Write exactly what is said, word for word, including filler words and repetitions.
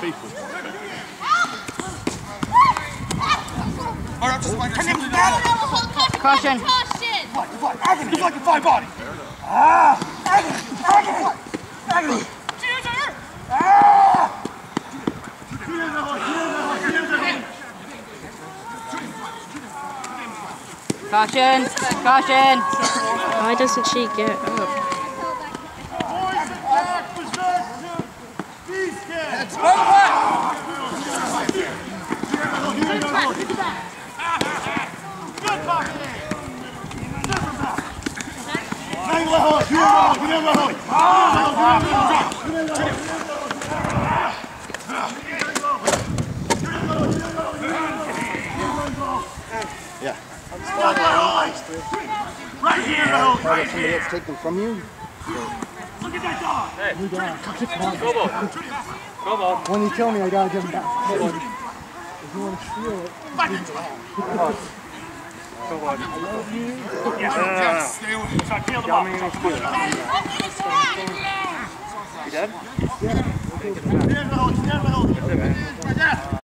people. Caution. Agony, just like a fine body. Ah, agony, agony, agony. Ah. Caution, caution. Why doesn't she get up? Yeah. Right here, Try to let somebody else take them from you. look at that dog. Hey, go ball. Go ball. When you kill me, I gotta give him back. If you want to steal it, leave it alone. Go ball. I love you. Yeah. Stay away. So I killed him off. You dead? Yeah. Stand by the hole, stand by the hole.